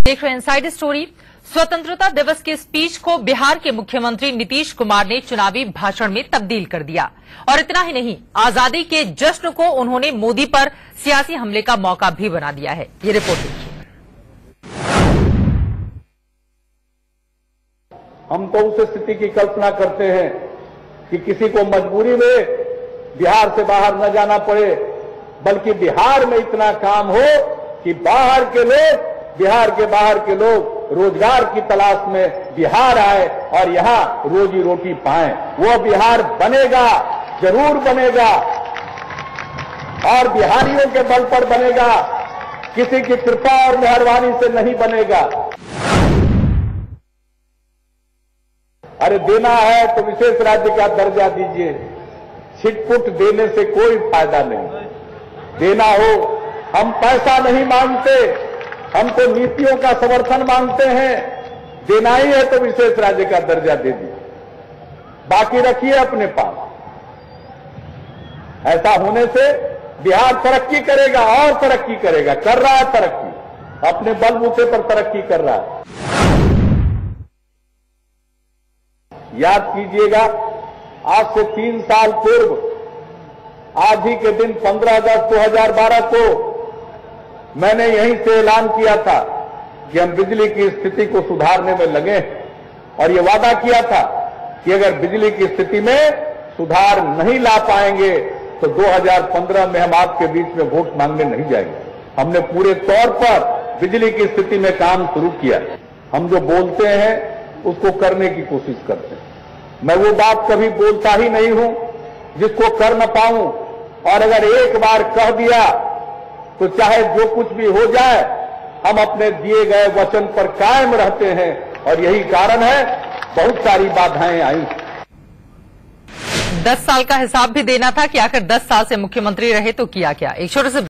देख रहे हैं इनसाइड स्टोरी। स्वतंत्रता दिवस के स्पीच को बिहार के मुख्यमंत्री नीतीश कुमार ने चुनावी भाषण में तब्दील कर दिया। और इतना ही नहीं, आजादी के जश्न को उन्होंने मोदी पर सियासी हमले का मौका भी बना दिया है। ये रिपोर्ट देखिए। हम तो उस स्थिति की कल्पना करते हैं कि किसी को मजबूरी में बिहार से बाहर न जाना पड़े, बल्कि बिहार में इतना काम हो कि बिहार के बाहर के लोग रोजगार की तलाश में बिहार आए और यहां रोजी रोटी पाएं। वो बिहार बनेगा, जरूर बनेगा, और बिहारियों के बल पर बनेगा, किसी की कृपा और मेहरबानी से नहीं बनेगा। अरे देना है तो विशेष राज्य का दर्जा दीजिए, छिटपुट देने से कोई फायदा नहीं। देना हो, हम पैसा नहीं मांगते, हम तो नीतियों का समर्थन मांगते हैं। देना ही है तो विशेष राज्य का दर्जा दे दीजिए, बाकी रखिए अपने पास। ऐसा होने से बिहार तरक्की करेगा और तरक्की करेगा, कर रहा है तरक्की, अपने बलबूते पर तरक्की कर रहा है। याद कीजिएगा, आज से 3 साल पूर्व आज ही के दिन 15 अगस्त 2012 को मैंने यहीं से ऐलान किया था कि हम बिजली की स्थिति को सुधारने में लगे हैं, और ये वादा किया था कि अगर बिजली की स्थिति में सुधार नहीं ला पाएंगे तो 2015 में हम आपके बीच में वोट मांगने नहीं जाएंगे। हमने पूरे तौर पर बिजली की स्थिति में काम शुरू किया। हम जो बोलते हैं उसको करने की कोशिश करते हैं। मैं वो बात कभी बोलता ही नहीं हूं जिसको कर न पाऊं, और अगर एक बार कह दिया तो चाहे जो कुछ भी हो जाए, हम अपने दिए गए वचन पर कायम रहते हैं, और यही कारण है बहुत सारी बाधाएं आई। 10 साल का हिसाब भी देना था कि आखिर 10 साल से मुख्यमंत्री रहे तो किया क्या। एक छोटे से